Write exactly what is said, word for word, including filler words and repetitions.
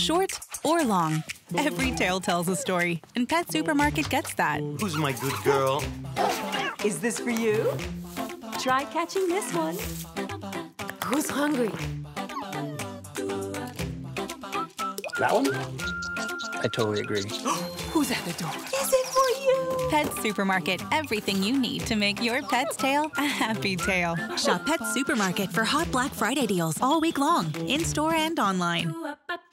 short or long. Every tail tells a story, and Pet Supermarket gets that. Who's my good girl? Is this for you? Try catching this one. Who's hungry? That one? I totally agree. Who's at the door? Is it for you? Pet Supermarket, everything you need to make your pet's tail a happy tail. Shop Pet Supermarket for hot Black Friday deals all week long, in-store and online.